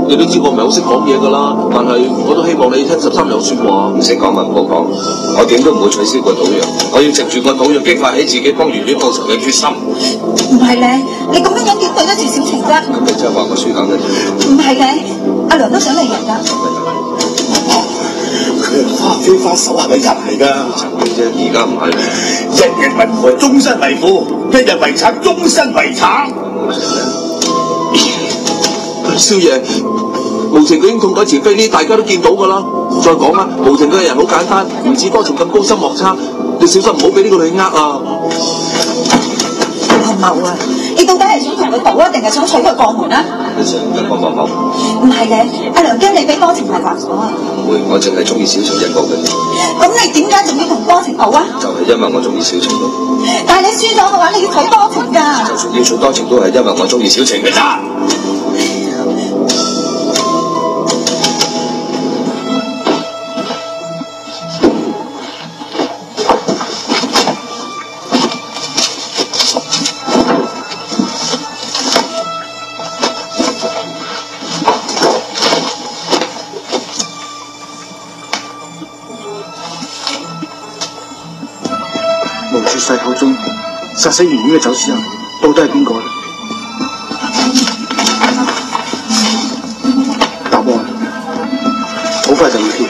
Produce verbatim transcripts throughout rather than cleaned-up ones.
你都知我唔係好識講嘢㗎啦，但係我都希望你聽十三娘説話。 唔識講咪唔好講，我點都唔會取消個賭約，我要藉住個賭約激發起自己幫圓圓報仇嘅決心。 唔係你，你咁樣樣點對得住小晴啫？ 咁你即係話我輸硬嘅啫？ 唔係你，阿娘都想嚟人㗎。 佢係花非花手下嘅人嚟㗎， 曾經啫，而家唔係。 一日為父，終身為父；一日為賊，終身為賊。 少爺，無情佢已經痛改前非，呢大家都見到㗎啦。再講啦，無情佢嘅人好簡單，唔似多情咁高深莫測。你小心唔好俾呢個女呃啊！ 阿茂啊，你到底係想同佢賭啊，定係想娶佢過門啊？ 你想跟我搏搏？ 唔係嘅，阿娘驚你俾多情迷惑咗啊！ 唔會，我淨係中意小晴一個嘅。 咁你點解仲要同多情賭啊？ 就係因為我中意小晴咯。 但係你輸咗嘅話，你要娶多情㗎。 就算要娶多情，都係因為我中意小晴嘅咋。 無絕世口中殺死圓圓嘅走私人，到底係邊個咧？答案好快就會揭。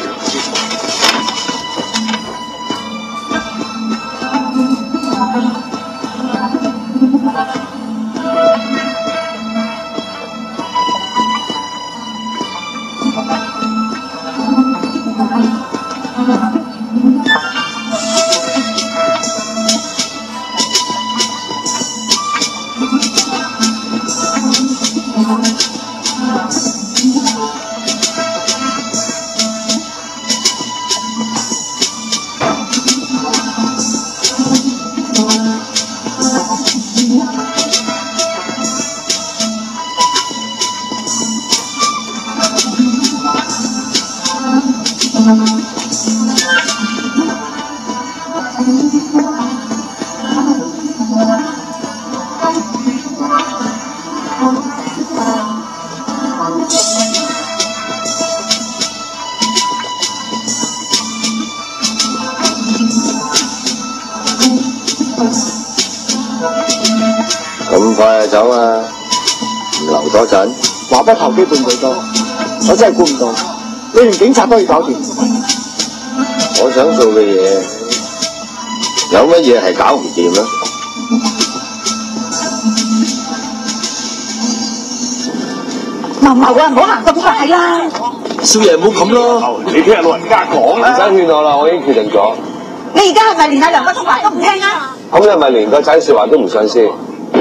咁快就走啊！唔留多陣。 話不投機半句多，我真係估唔到，你連警察都要搞掂。 我想做嘅嘢，有乜嘢係搞唔掂咧？ 茂茂啊，唔好行咁快啦！ 少爺唔好咁啦， 你聽下老人家講啦。 唔使勸我啦，我已經決定咗。 你而家係咪連阿娘嘅通話都唔聽啊？ 咁你係咪連個仔說話都唔想先？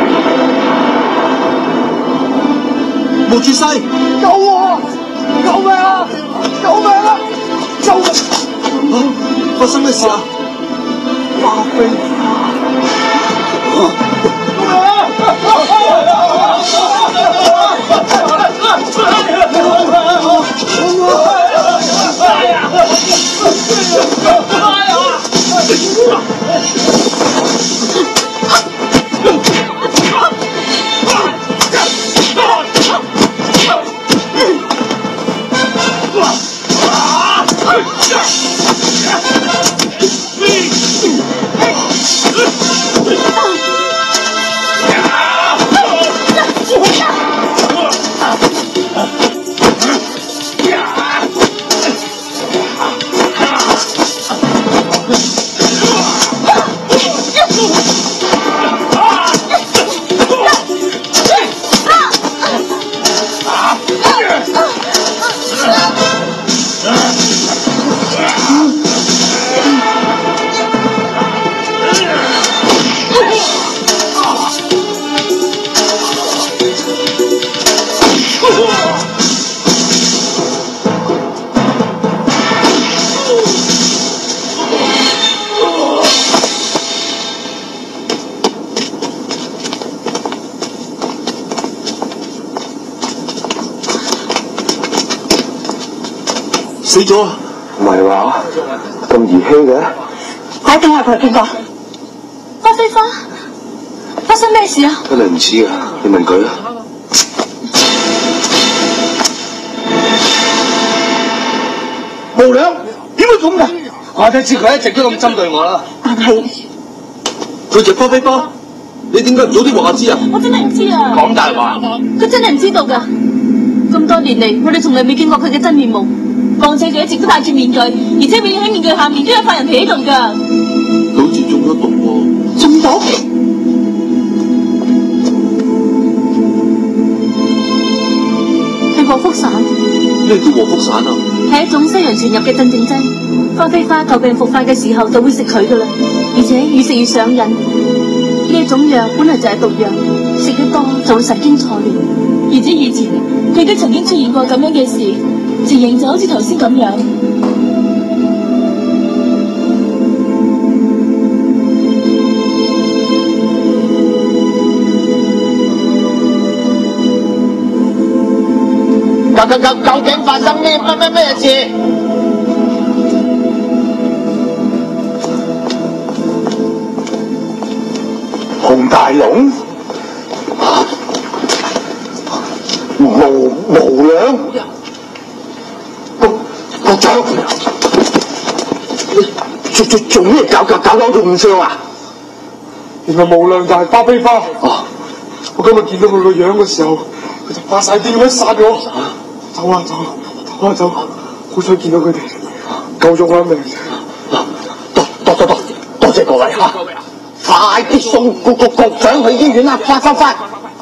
無絕世， 救我！救命啊！救命啊！救命！ 啊！發生咩事啊？ 花飛死咗啊！ 唔係話咁兒戲嘅？ 快睇下佢係邊個？花飛花，發生咩事啊？ 真係唔知啊！你問佢啊！ 無良點會咁㗎？我都知佢一直都咁針對我啦。 但係佢就花飛花，你點解唔早啲話我知啊？ 我真係唔知啊！ 講大話， 佢真係唔知道㗎。咁多年嚟，我哋從來未見過佢嘅真面目。況且佢一直都戴住面具，而且永遠喺面具下面都有塊人皮喺度㗎。 佢好似中咗毒喎。 中毒？係禍福散。 咩叫禍福散啊？ 係一種西洋傳入嘅鎮靜劑。花飛花舊病復發嘅時候就會食佢㗎啦，而且越食越上癮。呢一種藥本來就係毒藥，食得多就會神經錯亂。而且以前佢都曾經出現過咁樣嘅事，情形就好似頭先咁樣。 究究究究竟發生咩乜乜咩事？ 洪大龍，無無良，局局長，做做做咩搞搞搞搞到咁傷啊？ 原來無良就係花飛花。哦，我今日見到佢個樣嘅時候，佢就發晒癲咁樣殺我。走啊走啊走啊走！好彩見到佢哋，救咗我一命。 多多多多多謝各位嚇！快啲送局局局長去醫院啦！快快快！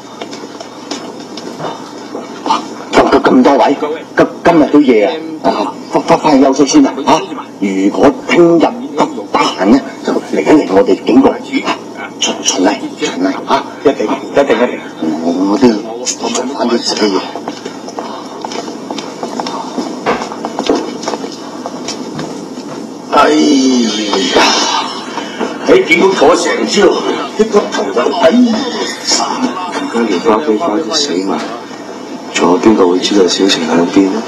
咁咁咁多位，今今日都夜啊！快快快休息先啦嚇！如果聽日得得閒咧，就嚟一嚟我哋警局巡巡例巡例嚇！一定一定一定！我我都要做翻啲自己嘢。哎呀！喺警局坐成朝，啲骨頭就哎呀！ 而家連花飛花都死埋，仲有邊個會知道小晴喺邊呢？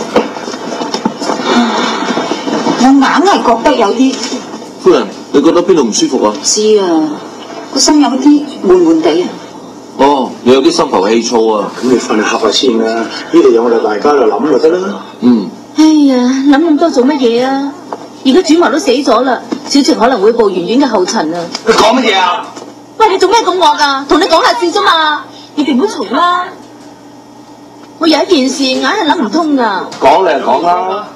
我硬係覺得有啲。 夫人，你覺得邊度唔舒服啊？ 知啊，個心有啲悶悶地啊。 哦，你有啲心浮氣躁啊。 咁你瞓下下先啦，呢度有我哋大家就諗就得啦。 嗯。 哎呀，諗咁多做乜嘢啊？而家主謀都死咗啦，小晴可能會步圓圓嘅後塵啊！ 你講乜嘢啊？ 喂，你做咩咁惡啊？同你講下笑啫嘛，你哋唔好嘈啦。我有一件事硬係諗唔通噶。 講你就講啦。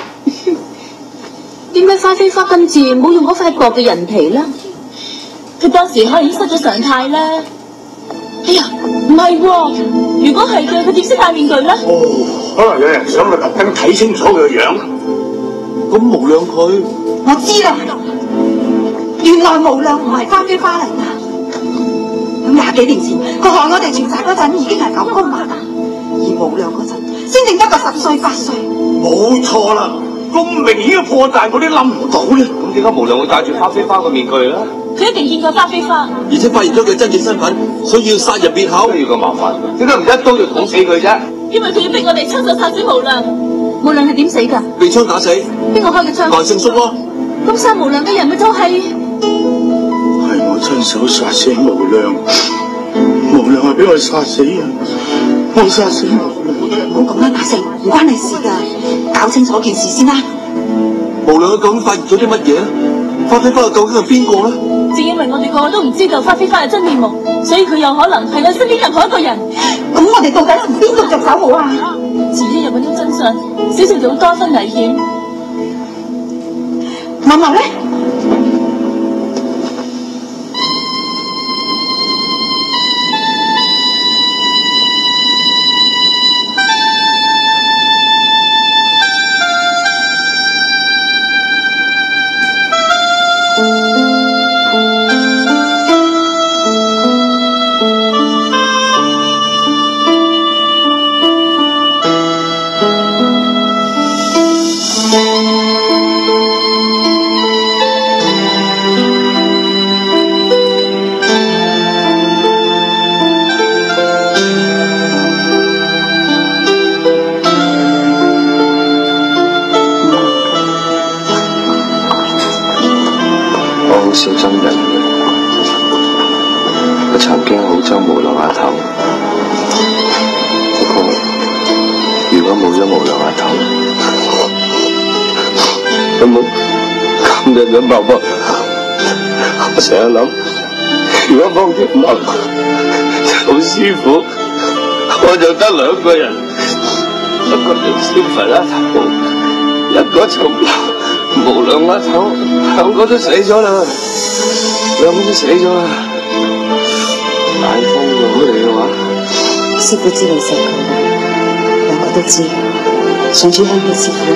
點解花飛花今次冇用嗰塊薄嘅人皮咧？佢當時可能已經失咗常態咧。哎呀，唔係喎，如果係嘅，佢點識戴面具咧？ 哦，可能有人想佢特登睇清楚佢個樣。 咁無良佢， 我知啦，原來無良唔係花飛花嚟㗎。咁廿幾年前，佢害我哋全寨嗰陣已經係九高馬大，而無良嗰陣先正得個十歲八歲。 冇錯啦，咁明顯嘅破綻，我哋諗唔到咧。 咁點解無良會戴住花飛花個面具咧？ 佢一定見過花飛花， 而且發現咗佢真正身份，所以要殺人滅口。 都要咁麻煩，點解唔一刀就捅死佢啫？ 因為佢要逼我哋親手殺死無良。無良係點死㗎？ 被槍打死。 邊個開嘅槍？ 來勝叔咯。 咁殺無良嘅人咪就係、是？ 係我親手殺死無良，無良係俾我殺死啊！我殺死無良。 唔好咁啦，大成，唔關你事㗎，搞清楚件事先啦。 無良佢究竟發現咗啲乜嘢？花飛花究竟係邊個咧？ 正因為我哋個個都唔知道花飛花嘅真面目，所以佢有可能係我身邊任何一個人。咁我哋到底從邊度着手好啊？遲一日揾到真相，小晴就會多分危險。默默咧？ 好少憎人嘅，我曾經好憎無良阿頭，不過如果冇咗無良阿頭， 有冇今日嘅爸爸？我成日諗，如果方婷媽有師傅，我就得兩個人，一個就消佛一頭，一個就無量一頭，兩個都死咗啦，兩個都死咗啦。大風佬嚟嘅話， 師傅知道錫佢，兩個都知，上主香嘅師傅。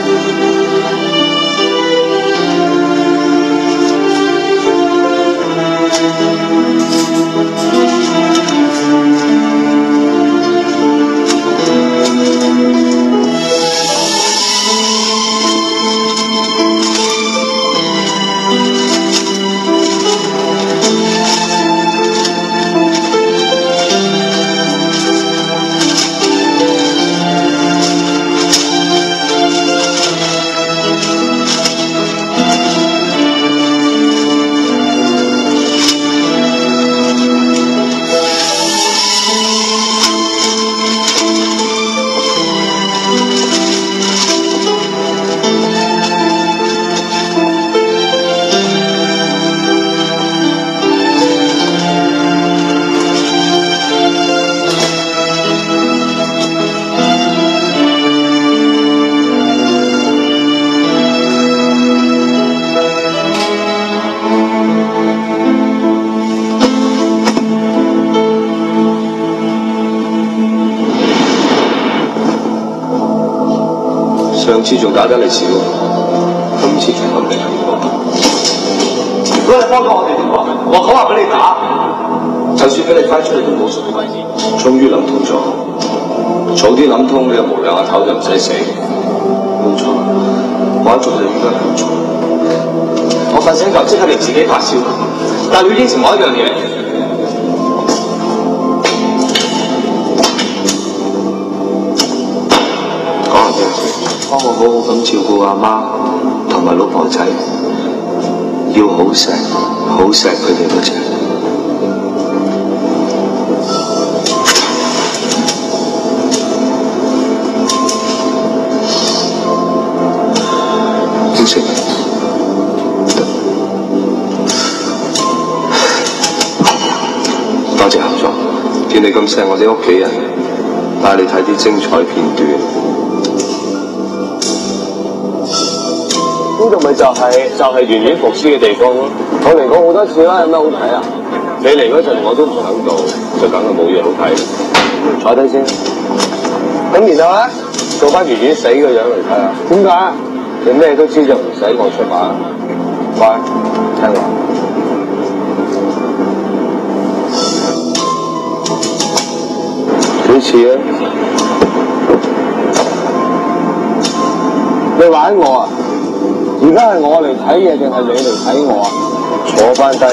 上次仲打得你少，今次仲咁嚟係我。 嗰日幫過我哋點話？我講話俾你打， 就算俾你翻出嚟都冇所謂。終於諗通咗，早啲諗通，你有無量阿頭就唔使死。冇錯，我一做就應該咁做。 我瞓醒就即刻令自己發燒，但係你應承我一樣嘢。 幫我好好咁照顧阿媽同埋老婆仔，要好錫好錫佢哋嗰隻。應承。多謝合作，見你咁錫我哋屋企人，帶你睇啲精彩片段。 呢度咪就係、是、就係圓圓服屍嘅地方咯。我嚟過好多次啦，有咩好睇啊？你嚟嗰陣我都唔喺度，就梗係冇嘢好睇。坐低先。咁然後咧，做翻圓圓死嘅樣嚟睇下。點解？你咩都知就唔使我出馬。乖，聽話。幾次啊？你玩我啊？而家係我嚟睇嘢定係你嚟睇我啊？坐翻低。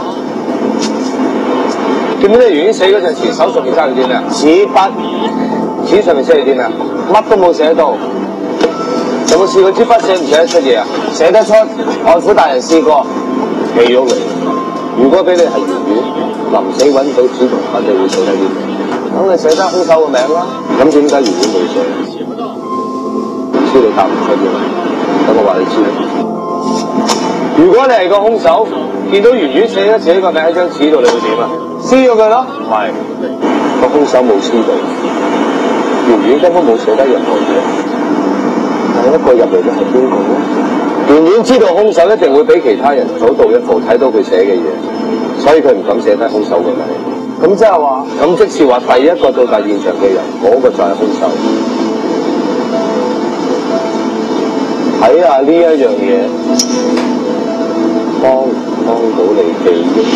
記唔記得圓圓死嗰陣時，手上面揸住啲咩啊？紙筆，紙上面寫住啲咩啊？乜都冇寫到。有冇試過支筆寫唔寫得出嘢啊？寫得出，外父大人試過，記咗嚟。如果俾你係圓圓，臨死揾到紙同筆，你會寫得啲咩？咁你寫得兇手個名啦。咁點解圓圓冇寫？唔知你答唔出嘅。咁我話你知啦。如果你係個兇手，見到圓圓寫咗自己個名喺張紙度，你會點啊？撕咗佢咯。係，個兇手冇撕到，圓圓根本冇寫得任何嘢。第一個入嚟嘅係邊個咧？圓圓知道兇手一定會比其他人早到一步睇到佢寫嘅嘢，所以佢唔敢寫低兇手嘅名。咁即係話，咁即是話第一個到達現場嘅人，嗰、那個就係兇手。睇下呢一樣嘢幫唔幫到你記憶？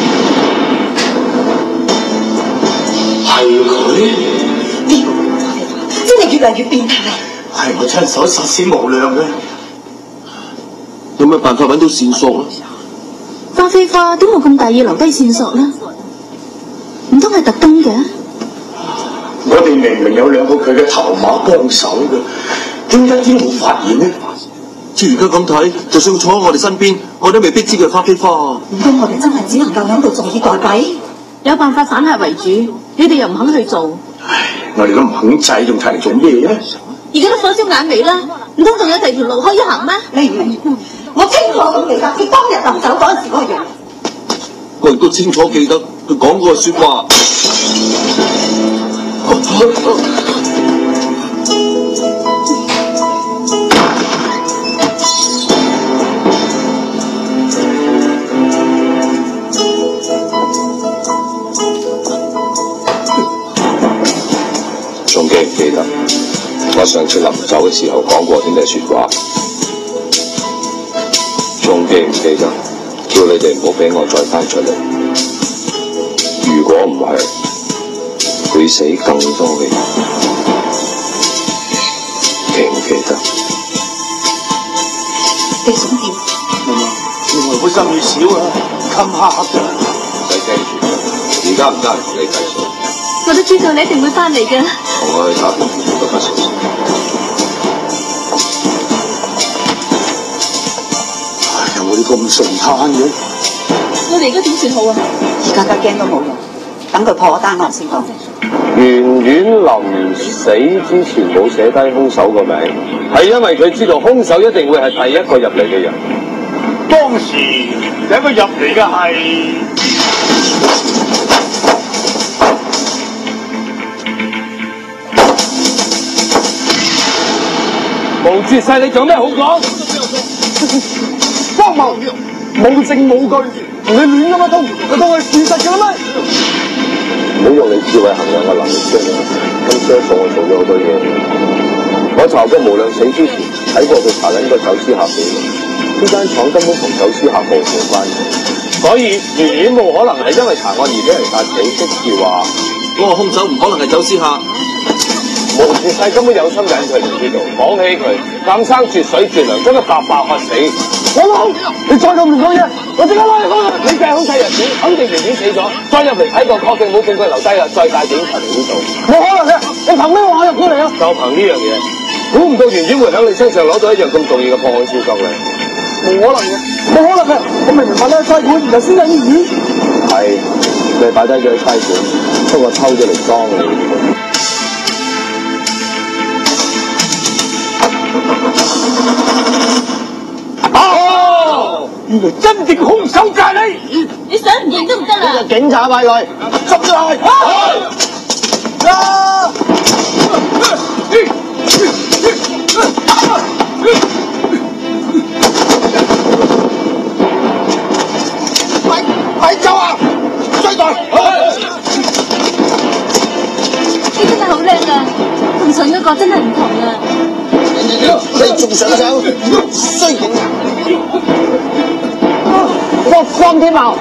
係佢？ 呢個真係越嚟越變態。 係我親手殺死無量嘅。 有咩辦法揾到線索咧？ 花飛花都冇咁大意留低線索啦，唔通係特登嘅？ 我哋明明有兩個佢嘅頭馬幫手嘅，點解一啲都冇發現呢？ 照而家咁睇，就算坐喺我哋身邊，我都未必知佢花飛花。 唔通我哋真係只能夠喺度坐以待斃？ 有辦法反客為主，你哋又唔肯去做。 唉，我哋都唔肯制，仲睇嚟做咩咧？ 而家都火燒眼眉啦， 唔通仲有第二條路可以行咩？ 你唔明？我清楚咁記得佢當日臨走嗰陣時嗰個樣。 我亦都清楚記得佢講嗰個説話。 仲記唔記得我上次臨走嘅時候講過啲咩説話？仲記唔記得叫你哋唔好俾我再翻出嚟？如果唔係，會死更多嘅人。記唔記得？ 你想點？ 媽媽，原來佢心血少啊，咁黑黑嘅。 唔使驚住，而家唔得閒同你計數。 我都知道你一定會翻嚟嘅。 同我去打邊爐都不小心。 有冇啲咁順攤嘅？ 我哋而家點算好啊？ 而家梗驚都冇用，等佢破咗單案先講。 圓圓臨死之前冇寫低兇手個名，係因為佢知道兇手一定會係第一個入嚟嘅人。 當時第一個入嚟嘅係。 無絕世，你仲有咩好講？ 荒謬，冇證冇據，你亂咁樣通，佢當係事實嘅啦咩？ 唔好用你智慧衡量嘅能力啫。今朝一早我做咗好多嘢，我查過無量死之前睇過佢查緊個走私客記錄，呢間廠根本同走私客毫無關係，所以圓圓冇可能係因為查案而俾人殺死，即是話嗰個兇手唔可能係走私客。 無絕世根本有心引佢嚟呢度，綁起佢，咁生絕水絕糧，將佢白白喝死。 我老，你再咁亂講嘢，我即刻拉你翻去。 你計好睇日子，肯定圓圓死咗，再入嚟睇過，確定冇證據留低啦，再帶警察嚟呢度。 冇可能嘅，你憑咩話我入咗嚟啊？ 就憑呢樣嘢，估唔到圓圓會喺你身上攞到一樣咁重要嘅破案消息咧。 冇可能嘅，冇可能嘅，我明明擺低喺差館，然後先入醫院。 係，你擺低咗喺差館，不過偷咗嚟裝你。 哦，原來真正兇手就係你！ 你想唔認都唔得啦！ 警察派來，執咗佢！啊！快快走啊！追隊！ 你真係好叻啊！同上嗰個真係唔同啊！ 你仲想走？衰警察！我放天矛！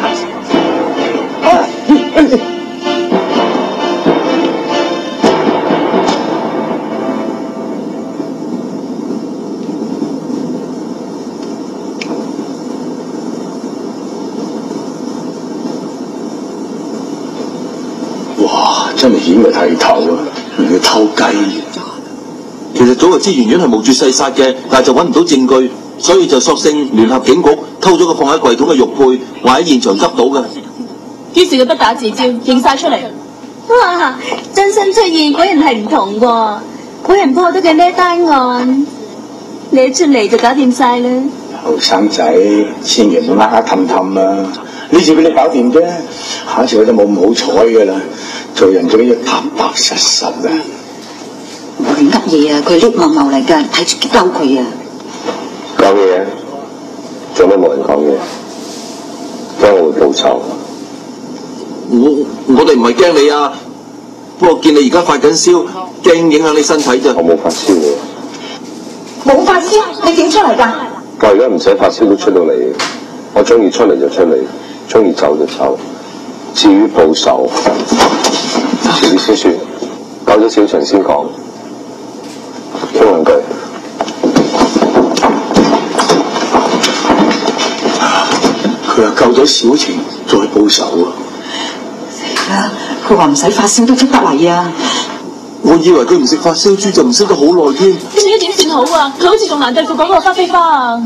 哇！真係顯佢剃頭啊，佢偷雞。 其實早就知圓圓係無絕世殺嘅，但係就揾唔到證據，所以就索性聯合警局偷咗個放喺櫃桶嘅玉佩，話喺現場執到嘅。 於是佢不打自招，認晒出嚟。哇！真身出現果然係唔同喎，冇人破得嘅呢單案，你一出嚟就搞掂晒啦。 後生仔，千祈唔好呃呃氹氹啊！呢次俾你搞掂啫，下一次我就冇咁好彩噶啦。做人最緊要踏踏實實啊！ 我哋噏嘢啊，佢係碌茂茂嚟㗎，睇住激嬲佢啊！ 講嘢，做咩冇人講嘢？驚我會報仇？ 我我哋唔係驚你啊，不過見你而家發緊燒，驚影響你身體啫。 我冇發燒嘅， 冇發燒，你點出嚟㗎？ 我而家唔使發燒都出到嚟，我中意出嚟就出嚟，中意走就走。至於報仇，遲啲先算，救咗小陳先講，傾兩句。 佢話救咗小晴再報仇啊！ 死啦！佢話唔使發燒都出得嚟啊！ 我以為佢唔食發燒豬就唔燒得好耐添。 你而家點算好啊？佢好似仲難對付嗰個花飛花啊！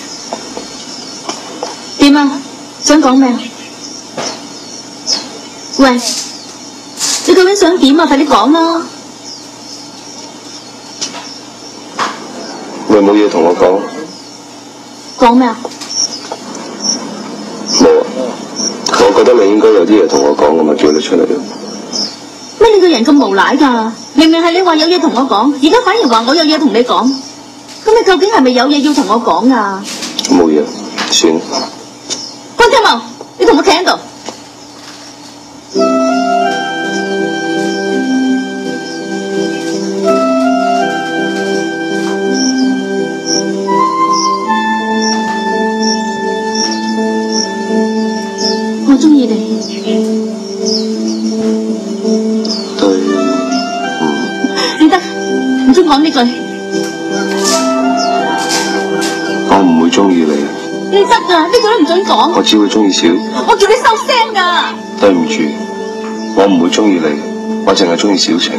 點啊？想講咩？ 喂，你究竟想點啊？快啲講啦！ 你有冇嘢同我講？ 講咩啊？ 冇啊！我覺得你應該有啲嘢同我講，我咪叫你出嚟咯。 咩你個人咁無賴㗎？明明係你話有嘢同我講，而家反而話我有嘢同你講。咁你究竟係咪有嘢要同我講啊？ 冇嘢，算。 關天茂，你同我企喺度。我中意你。 對，嗯。 你得，唔准講呢句。 我唔會中意你。 你得㗎，呢句都唔准講。 我只會中意小。 我叫你收聲㗎。 對唔住，我唔會中意你，我淨係中意小晴。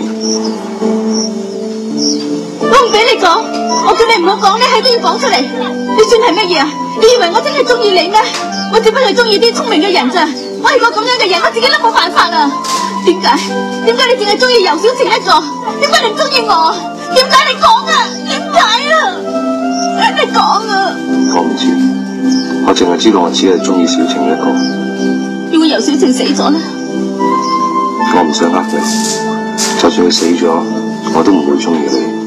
我唔俾你講，我叫你唔好講，你係都要講出嚟。你算係乜嘢啊？你以為我真係中意你咩？我只不過係中意啲聰明嘅人咋。我係個咁樣嘅人，我自己都冇辦法啊。點解？點解你淨係中意尤小晴一個？點解你唔中意我？點解你講啊？點解啊？你講啊！ 我唔知，我淨係知道我只係中意小晴一個。 如果尤小晴死咗咧？ 我唔想呃你，就算佢死咗，我都唔會中意你。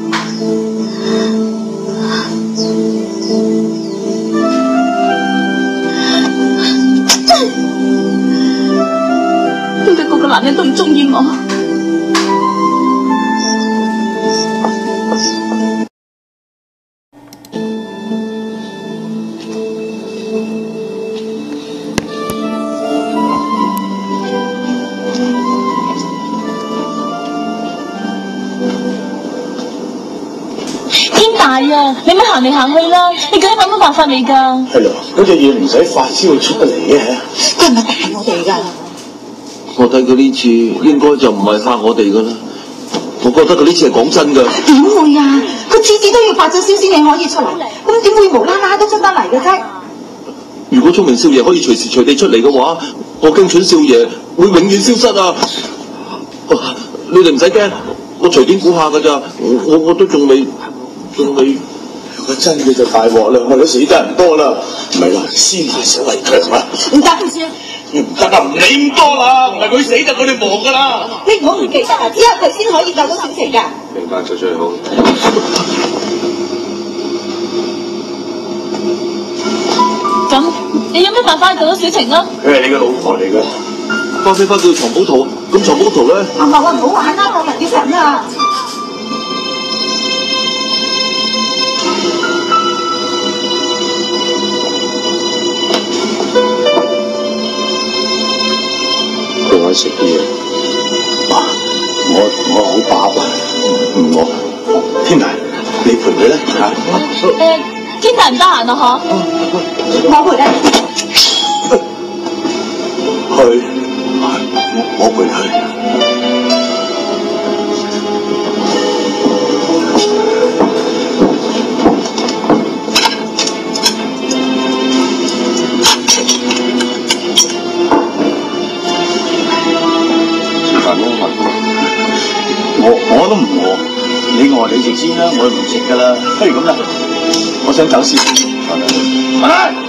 點解個個男人都唔中意我？天大啊！你咪行嚟行去啦！你究竟諗乜辦法嚟㗎？ 係咯，嗰隻嘢唔使發先會出得嚟嘅。 佢係咪打我哋㗎？ 我睇佢呢次應該就唔係嚇我哋噶啦，我覺得佢呢次係講真噶。 點會啊？佢次次都要發咗燒先至可以出嚟，咁點會無啦啦都出得嚟嘅啫？ 如果聰明少爺可以隨時隨地出嚟嘅話，我驚蠢少爺會永遠消失啊！你哋唔使驚，我隨便估下噶咋，我我我都仲未仲未。 如果真嘅就大鑊啦，我哋死得人多啦。唔係話先下手為強啊！ 唔得嘅先。 唔得啊！唔理咁多啦，唔係佢死就佢哋忙噶啦。 你唔好唔記得啊！只有佢先可以救到小晴㗎。 明白就最好。 咁你有咩辦法救到小晴啊？ 佢係你嘅老婆嚟㗎。 花飛花叫藏寶圖，咁藏寶圖咧？ 阿茂啊，唔好玩啦，我人要緊啊！ 佢愛食啲嘢。 我我好飽啊，唔我天大，你陪佢啦嚇。 誒，天大唔得閒啊嗬？ 我陪你。 去，我陪佢。我我都唔餓，你餓你食先啦，我唔食噶啦。不如咁啦，我想走先。嚟，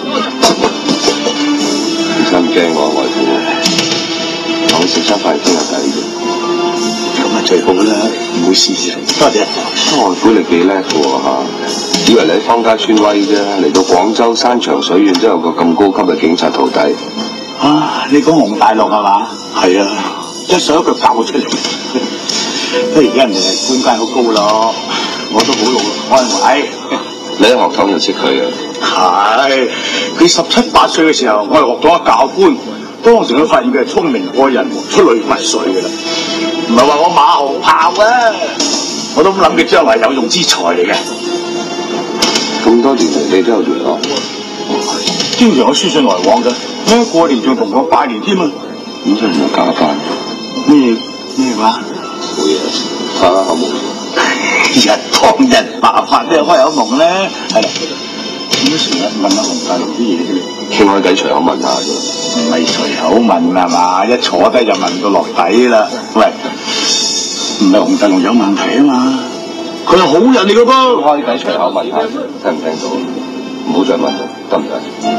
唔使咁驚我，外父，同你食餐飯傾下偈啫。 咁啊最好啦，唔好事事。多謝。 外父你幾叻嘅喎嚇，以為你喺方家村威啫，嚟到廣州山長水遠都有個咁高級嘅警察徒弟。 啊，你講洪大陸係嘛？係啊，一手一腳教我出嚟。不過而家人哋係官階好高咯，我都好老安慰。 你喺學堂就識佢嘅？ 係，佢十七八歲嘅時候，我係學堂嘅教官，當時佢發現佢係聰明過人，出類拔萃嘅啦。唔係話我馬後炮啊，我都諗佢將來有用之才嚟嘅。 咁多年嚟你都有聯絡？ 經常有書信來往嘅，咩過年仲同我拜年添啊！ 咁就唔係假扮。 咩咩話？ 冇嘢，發下口夢。 日當日麻煩都有開口夢咧，係啦。 乜成日問下洪大龍啲嘢嘅？ 傾開偈隨口問下啫。 唔係隨口問係嘛？一坐低就問到落底啦。喂，唔係洪大龍有問題啊嘛？ 佢係好人嚟嘅噃。 開偈隨口問下，聽唔聽到？唔好再問啦，得唔得？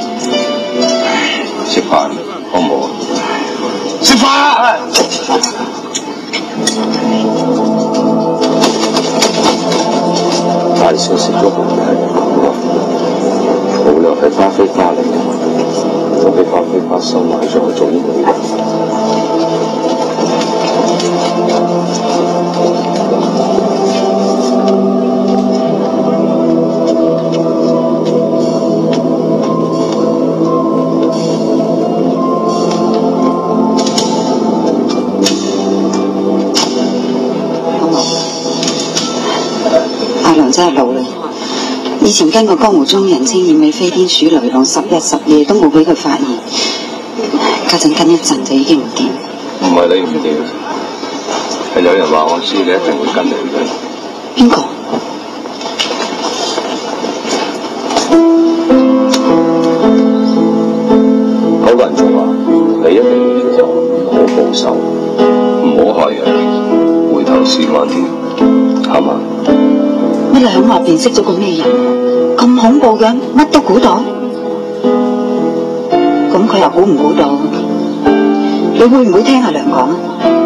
食飯好唔好啊？ 食飯啊！ 大少食咗好大嘅感覺，無論係花飛花嚟嘅，都俾花飛花收埋咗做呢女人。 真係老啦！以前跟個江湖中人稱燕尾飛天鼠雷浪，十日十夜都冇俾佢發現。家陣跟一陣就已經唔掂。 唔係你唔掂，係有人話我知你一定會跟你嘅。 邊個？ 嗰個人仲話你一定要做，唔好保守，唔好害人，回頭是岸啲，係嘛？ 乜兩話辨識咗個咩人？咁恐怖嘅，乜都估到。咁佢又估唔估到？你會唔會聽阿娘講啊？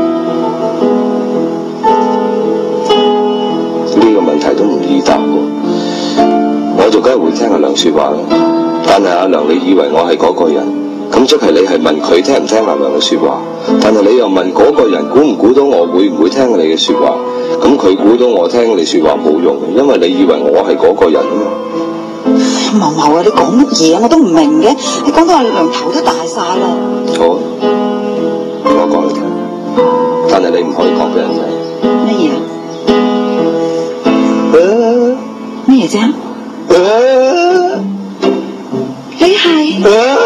呢個問題都唔易答喎。我就梗係會聽阿娘說話啦。但係阿娘，你以為我係嗰個人，咁即係你係問佢聽唔聽阿娘嘅說話。但係你又問嗰個人估唔估到我會唔會聽你嘅說話？咁佢估到我聽你說話冇用，因為你以為我係嗰個人啊嘛。 毛毛啊，你講乜嘢啊？我都唔明嘅。你講到阿娘頭都大晒啦。 好，我講你聽，但係你唔可以講俾人聽。 乜嘢啊？咩嘢啫？你係？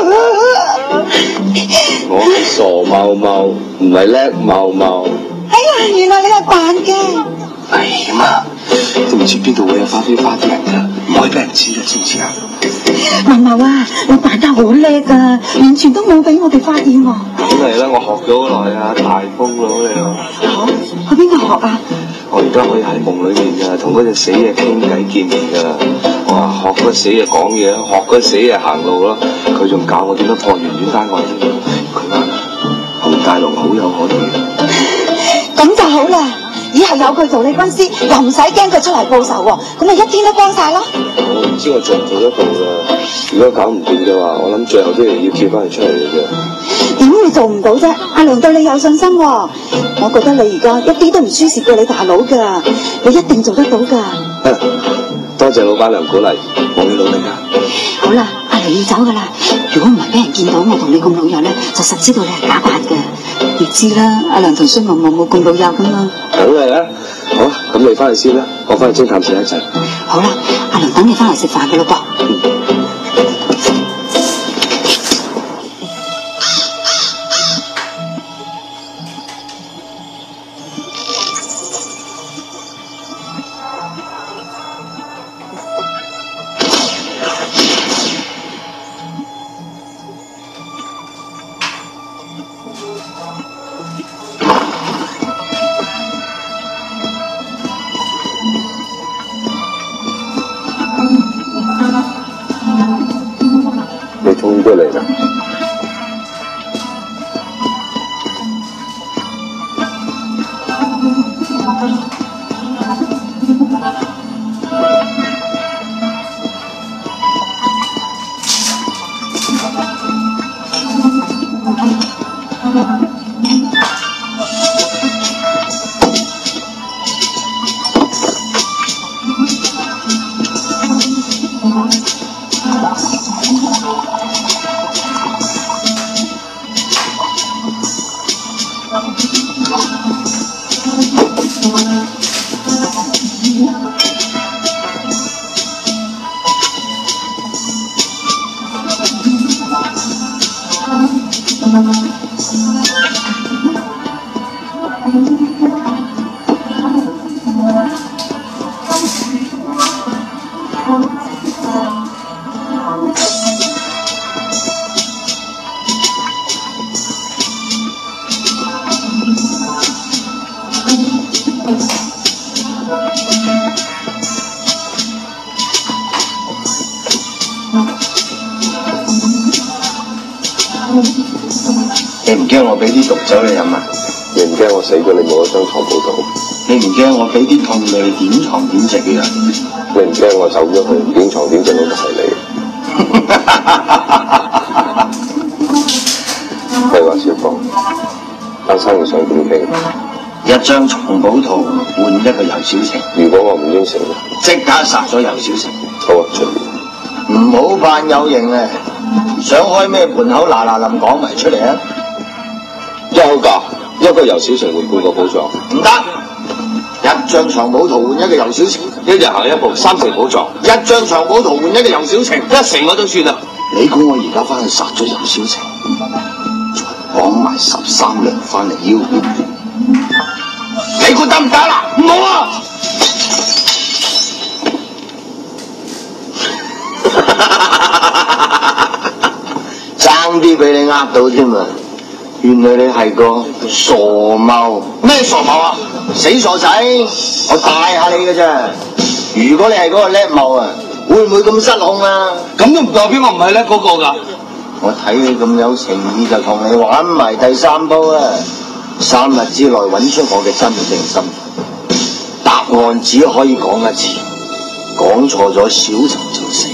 我係傻貓貓，唔係叻貓貓。 哎呀，原來你係扮嘅。 哎呀媽，都唔知邊度會有花飛花啲人㗎，唔可以俾人知嘅，知唔知啊？ 毛毛啊，你扮得好叻啊，完全都冇俾我哋發現喎。 梗係啦，我學咗好耐啊，大風佬你啊。 好，去邊度學啊？ 我而家可以喺夢裏面㗎，同嗰隻死嘢傾偈見面㗎。哇，學嗰死嘢講嘢，學嗰死嘢行路啦。佢仲教我點樣破圓圈單外添。佢話洪大龍好有可能。 咁就好啦，以後有佢做你軍師，又唔使驚佢出嚟報仇喎，咁咪一天都光晒咯。 我唔知我做唔做得到㗎。如果搞唔掂嘅話，我諗最後都係要叫翻佢出嚟嘅啫。 點會做唔到啫？阿娘對你有信心喎，我覺得你而家一啲都唔輸蝕過你大佬㗎，你一定做得到㗎。 多謝老闆娘鼓勵，我會努力㗎。 好啦，阿娘要走㗎啦，如果唔係俾人見到我同你咁老友咧，就實知道你係假扮嘅。你知啦，阿娘同孫嬤嬤冇咁老友㗎嘛。 梗係啦，好啊，咁你翻去先啦，我翻去偵探社一陣。 好啦，阿娘等你翻嚟食飯㗎咯噃。嗯你終於都嚟啦！ 你唔驚我俾啲毒酒你飲啊？ 你唔驚我死咗，你冇咗張床鋪到？ 你唔驚我俾啲痛你點床點席嘅人？ 你唔驚我走咗去點床點席嗰個係你？你話小芳，單生意想點傾？ 一張床鋪圖換一個尤小晴。 如果我唔應承， 即刻殺咗尤小晴。 好啊，出面。 唔好扮有型啊！想開咩盤口嗱嗱臨講埋出嚟啊！ 一口價，一個尤小晴換半個寶藏。 唔得，一張床鋪圖換一個尤小晴。 一日行一步，三成寶藏。 一張床鋪圖換一個尤小晴， 一成我都算啦。 你估我而家翻去殺咗尤小晴，再綁埋十三娘翻嚟要挾？你估得唔得啦？唔好啊！爭啲俾你呃到添啊！原來你係個傻貓。咩傻貓啊？死傻仔！我帶下你嘅啫。如果你係嗰個叻貓啊，會唔會咁失控啊？ 咁都唔代表我唔係叻嗰個㗎。 我睇你咁有誠意，就同你玩埋第三鋪啦。三日之內揾出我嘅真正身份，答案只可以講一次，講錯咗小陳就死。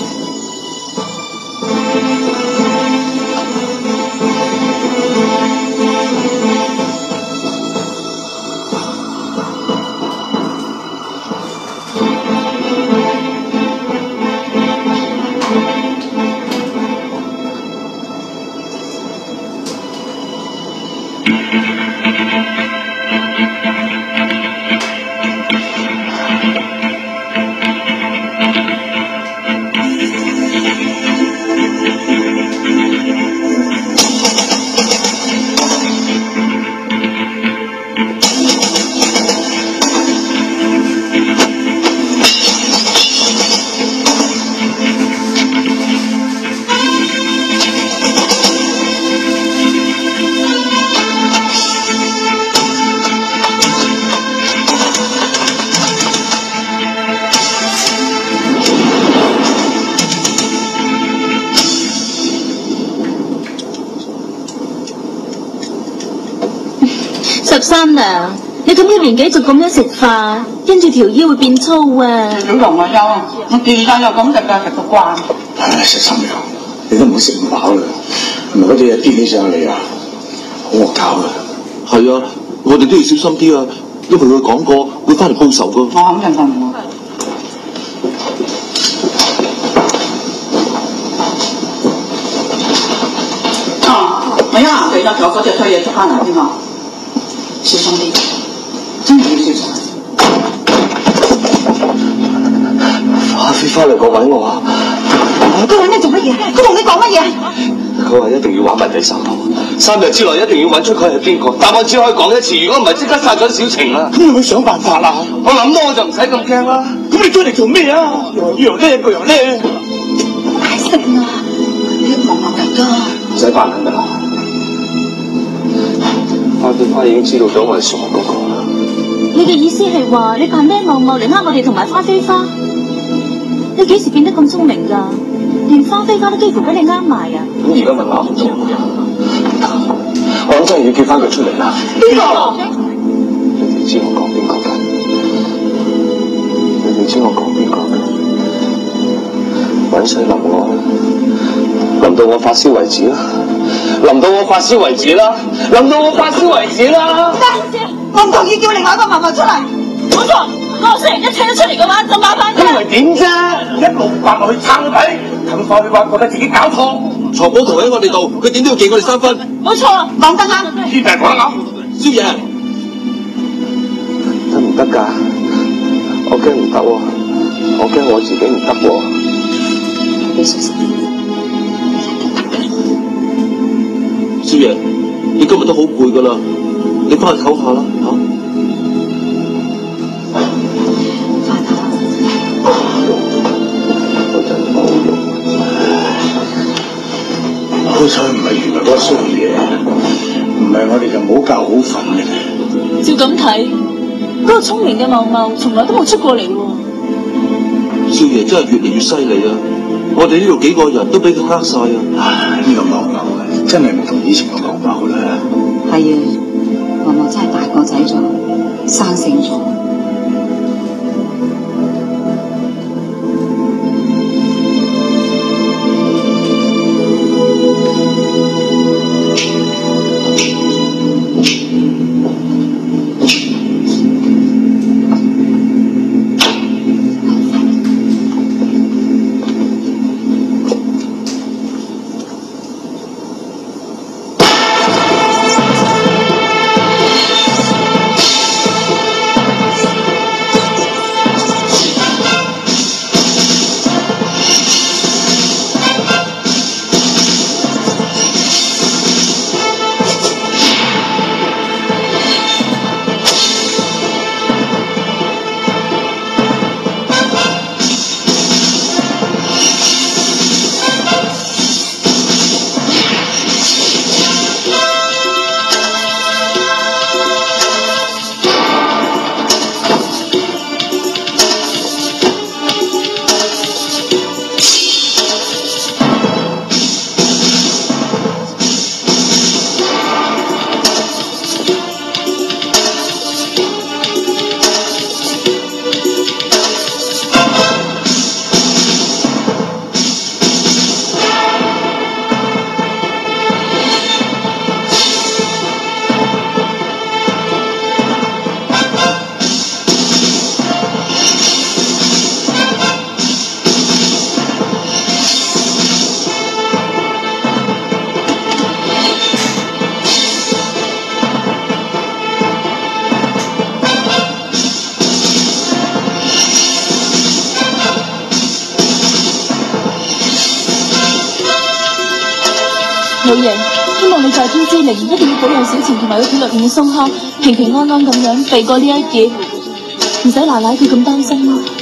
十三娘，你咁嘅年紀仲咁樣食飯，跟住條腰會變粗啊！ 小龍啊，優，我自細就咁食㗎，食到慣。 唉，十三娘，你都唔好食咁飽啦，唔係嗰啲嘢癲起上嚟啊，好惡搞啊！ 係啊，我哋都要小心啲啊，因為佢講過會翻嚟報仇噶。 我肯定信喎。啊！咪一行記得咗嗰隻推嘢捉翻嚟添啊！小心啲，真係要小心。 阿飛翻嚟個揾我啊！ 佢揾你做乜嘢？佢同你講乜嘢？ 佢話一定要玩埋第三鋪，三日之內一定要揾出佢係邊個。答案只可以講一次，如果唔係即刻殺咗小晴啦。 咁你會想辦法啦。 我諗到我就唔使咁驚啦。 咁你追嚟做咩啊？又呢個又呢？ 解釋啊！你望落嚟㗎。 唔使扮緊㗎啦。花飛花已經知道咗我係傻嗰個啦。 你嘅意思係話你扮咩望望嚟呃我哋同埋花飛花？你幾時變得咁聰明㗎？連花飛花都幾乎俾你呃埋啊！ 咁而家咪呃唔到我。我諗真係要叫翻佢出嚟啦。 邊個？ 你哋知我講邊個㗎？你哋知我講邊個㗎？揾水淋我啦，淋到我發燒為止啦！淋到我發燒為止啦！淋到我發燒為止啦！ 得，我唔同意叫另外一個嫲嫲出嚟。 冇錯，我雖然一請得出嚟嘅話，就麻煩咁咪點啫？一路刮落去撐佢底，等花飛花覺得自己搞錯。 藏寶圖喺我哋度，佢點都要記我哋三分。 冇錯， 講得啱。 呢就係講得啱。 少爺， 得唔得㗎？我驚唔得喎，我驚我自己唔得喎。 你小心啲， 少爺，你今日都好攰㗎啦，你翻去唞下啦嚇。 好彩唔係原來嗰個衰嘢，唔係我哋就冇覺好瞓嘅。 照咁睇， 嗰個聰明嘅茂茂從來都冇出過嚟喎。 少爺真係越嚟越犀利啊！我哋呢度幾個人都俾佢呃晒啊！ 唉，呢、這個茂茂啊，真係唔同以前嘅茂茂啦。 係啊，茂茂真係大個仔咗，生性咗。 老爺，希望你在天之靈一定要保佑小晴同埋佢體裏面嘅松克平平安安咁樣避過呢一劫，唔使奶奶佢咁擔心啦。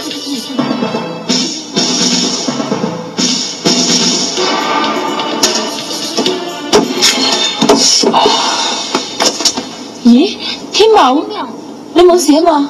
咦，天茂，你冇事啊嘛？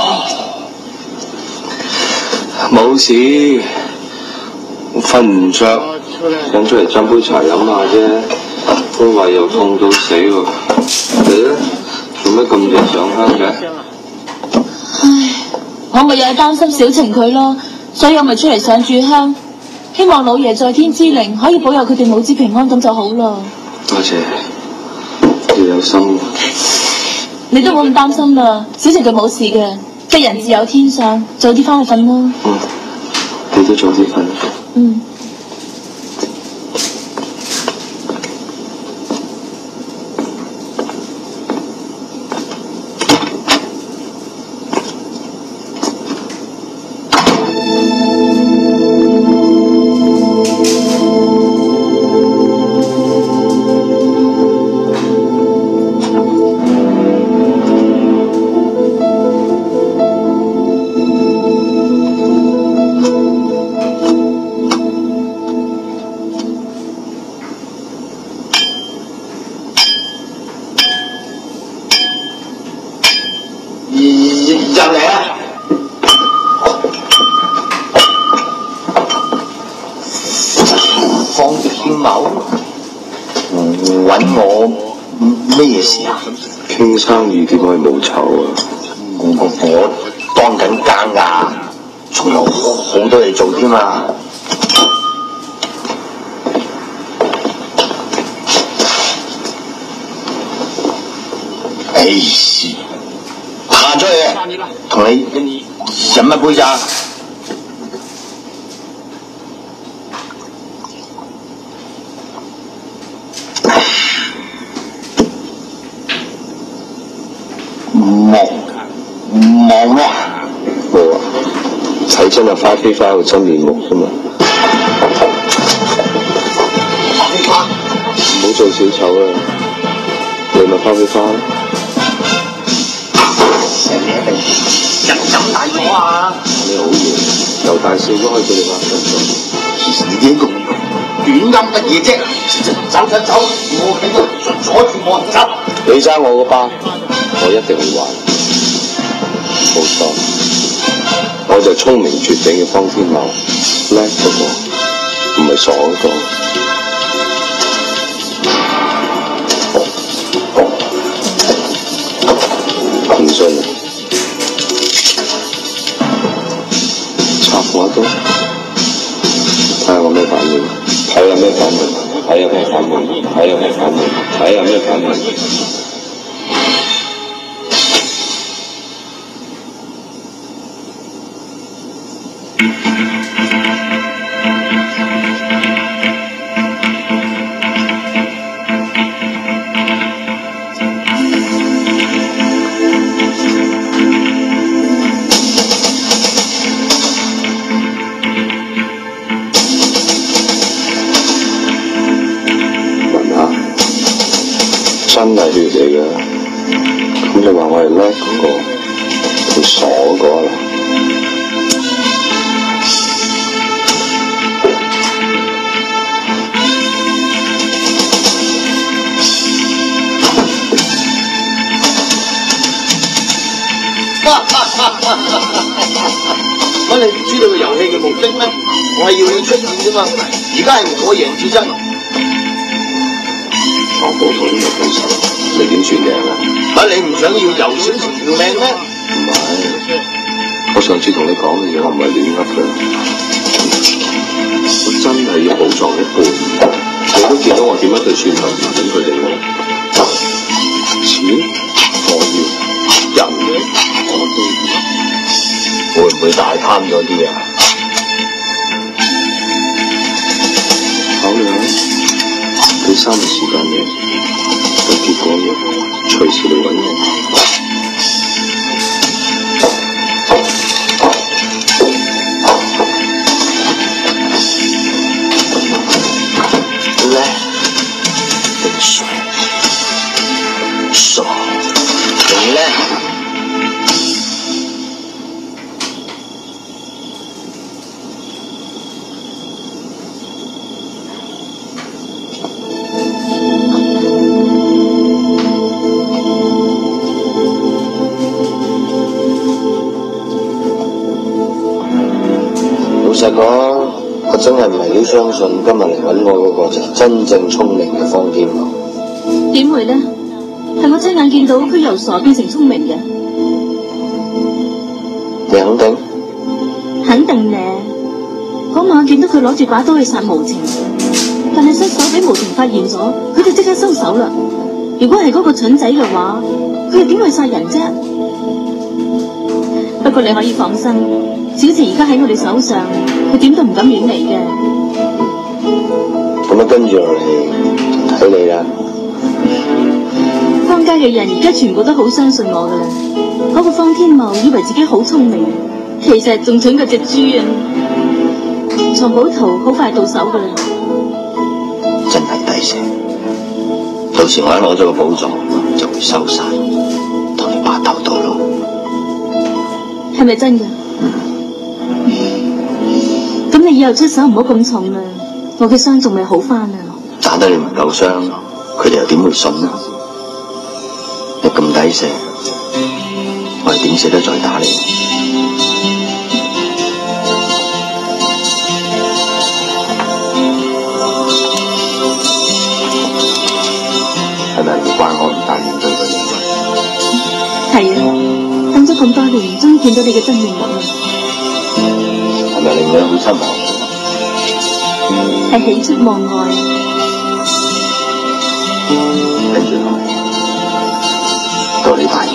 冇事，我瞓唔着。想出嚟斟杯茶飲下啫，個胃又痛到死喎！你咧做咩咁夜上香嘅？ 唉，我咪又係擔心小晴佢咯，所以我咪出嚟上炷香，希望老爺在天之靈可以保佑佢哋母子平安，咁就好啦。 多謝，要有心。 你都冇咁擔心啦，小晴佢冇事嘅，吉人自有天相，早啲翻去瞓啦。 嗯，你都早啲瞓。 嗯。 傾生意點可以冇酬啊？ 我我當緊更㗎，仲有好多嘢做添嘛。哎呀，行出去，同你飲一杯咋？望咩啊？ 冇啊！睇真係花飛花個真面目啫嘛！ 花飛花， 唔好做小丑啦！你咪花飛花啦！ 成日一定人飲大咗啊！ 你好嘢，由大少都可以俾你呃上咗。 其實你呢個亂噏乜嘢啫？走走走！我喺度阻住我唔走。 你爭我個包，我一定會還。 冇錯，我就聰明絕頂嘅方天茂，叻嗰個，唔係傻嗰個。唔信，插我一刀，睇下我咩反應，睇下咩反應，睇下咩反應，睇下咩反應，睇下咩反應。真係血嚟嘅，咁你話我係叻嗰個，定傻嗰個啦？ 乜你唔知道個遊戲嘅目的咩？我係要你出現啫嘛，而家係我贏至真。 我保同呢個對手，你點算贏啊？ 乜你唔想要游小成條命咩？ 唔係，我上次同你講嘅嘢，我唔係亂噏嘅，我真係要寶藏一半。你都見到我點樣對算盤等佢哋喎？錢我要，人我都要，會唔會大貪咗啲啊？考慮下。俾三日時間你，有結果嘅，隨時嚟揾我。 叻定傻？傻定叻？ 老實講，我真係唔係幾相信今日嚟揾我嗰個就係真正聰明嘅方天茂。 點會呢？係我親眼見到佢由傻變成聰明嘅。 你肯定？ 肯定呢。嗰晚見到佢攞住把刀去殺無情，但係失手俾無情發現咗，佢就即刻收手啦。如果係嗰個蠢仔嘅話，佢又點會殺人啫？不過你可以放心，小慈而家喺我哋手上，佢點都唔敢亂嚟嘅。 咁啊，跟住落嚟睇你啦。 坊間嘅人而家全部都好相信我噶啦。嗰個方天茂以為自己好聰明，其實仲蠢過隻豬啊！藏寶圖好快到手噶啦。 真係抵死！到時我一攞咗個寶藏，就會收晒，同你白頭到老。 係咪真噶？咁、嗯、你以後出手唔好咁重啦，我嘅傷仲未好翻啊！ 打得你唔夠傷，佢哋又點會信啊？你咁抵死，我係點捨得再打你？係咪唔關我唔單面對佢哋？ 係啊，等咗咁多年，終於見到你嘅真面目啦！ 係咪令你好失望？ 係喜出望外。 跟住落嚟，到你大。